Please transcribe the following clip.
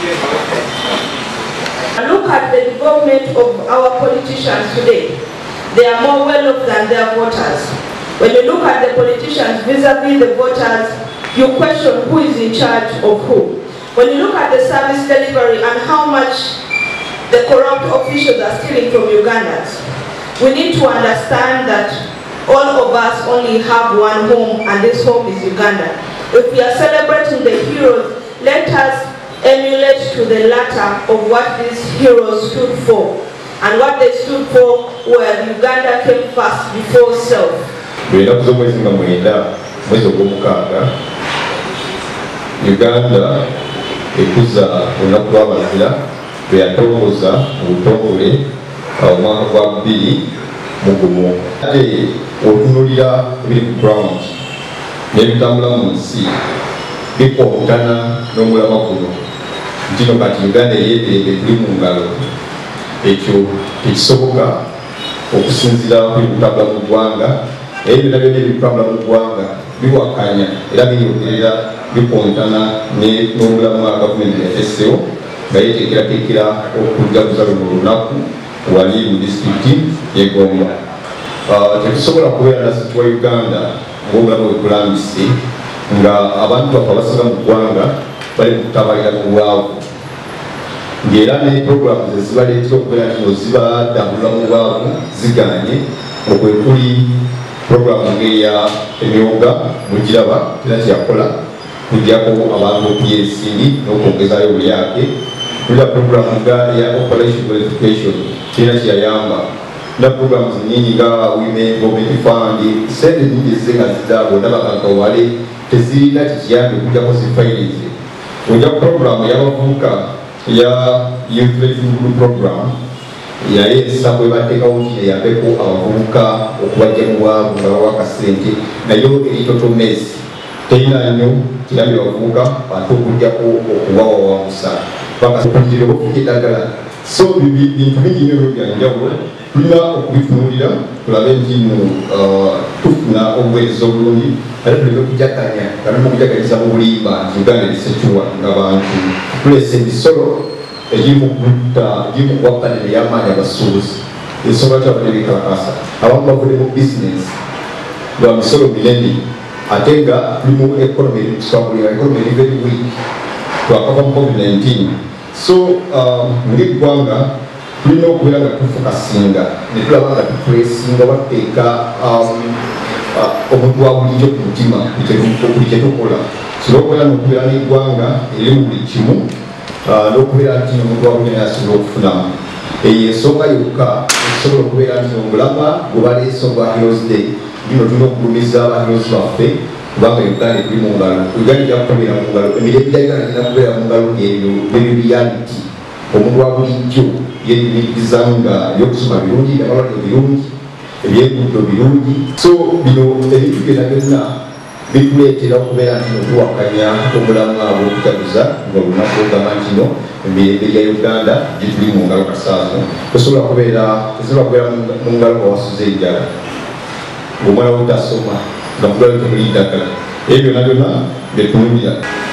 Look at the development of our politicians today. They are more well off than their voters. When you look at the politicians vis-a-vis the voters, you question who is in charge of who. When you look at the service delivery and how much the corrupt officials are stealing from Ugandans, we need to understand that all of us only have one home, and this home is Uganda. If we are celebrating the heroes, let us emulate to the latter of what these heroes stood for. And what they stood for were Uganda came first before self. Uganda ekuza olunaku lw'abazira bwe yatongozza mu butongole omwaka gwa 2001. Ate otunulira biri ku ground n'ebitambula mu nsi bikontana n'omulama guno nti no kati Uganda eyeeteredde tuli mu ngalo. Ekyo tekisoboka okusinziira ku bitambula mu ggwanga, naye byonna byonna ebitambula mu ggwanga biwakanya era biyogerera bikontana n'omulamu wa gavumenti yafessewo nga yeteekerateekera okujaguza luno olunaku wali mu disitulikiti y'Egomba. Tetusobola kubeera na sitwa Uganda ng'obulamu bwe bulambise nga abantu bafe abasinga mu ggwanga bali mu kutabalira mu bwavu, ng'era ne puroguramu ze zibaleetera okubeera nti zibadambulula mu bwavu ziganye, okwe kuli puroguramu ng'eya emyonga mugiraba kira kyakola kujjako abantu okulya ensimbi n'okwongezayo bulyake. Tulira puroguramu nga eya operation verification kirina kyeyayamba, na puroguramu nyingi nga women government fund, sente nyingi ezze nga zidda bonna bakankawale tezirina kikiyambi okujjako zifayirize. Ojja ku puroguramu y'abavubuka ya youth living program yayesa bwe bateekawo nti eyambeko abavubuka okubajja mu bwavu nga bawaka ssente, nayo eritotomesi terina nnyo kirambye abavubuka ate okujjako okubawawamusa bakakutira okufuka eddagala. So bintu bingi nnyo byanjawulo tulina okubitunuulira tulabe nti tufuna obuweereza obulungi, ate tuleme okujakanya kalema okujakanyisa mu bulimba nti Uganda erisekiwa ng'abantu tulesa emisolo egimu kuwakanira ey'amaanyi abasuubuzi. Ensonga lwaki abadde bikalakasa abamu bavudde mu bizinesi lwa misolo minene, ate nga tuli mu economy erikuswabulira economy eri very weak twakava mu COVID-19. So ng'eggwanga tulina okubeera nga tufokasinga ne tulaba nga tupulesinga bateeka omuntu wa bulijjo ku mutima buli kye tukola, kisobola okubeera n'okubeera n'eggwanga eri mu buli kimu n'okubeera nti omuntu wa bulijjo naye asobola okufunamu. Eyo ensonga yokka esobola okubeera nti omulama gwe baleese ogwa Heroes Day bino tulina okugulumiza aba heroes baffe kubanga Uganda tuli mu ngalo. Uganda ejja kubeera mu ngalo, emirembe gya Uganda gina kubeera mu ngalo ebyo biri reality. Omuntu wa bulijjo yenyumiriza nga ebyokusoma birungi, amalwaliro birungi, ebyenguudo birungi. So bino ebintu byonna byonna bituleetera okubeera nti tuwakanya omulamu abo okujaguza nga olunaku ogamba nti no emirembe gya Uganda gituli mu ngalo kasaazo. Tosobola kubeera mu ngalo nga wasuza enjala, ng'omwana we tasoma nga mudwaliro temuli ddagala. Ebyo byonna byonna byetunulira.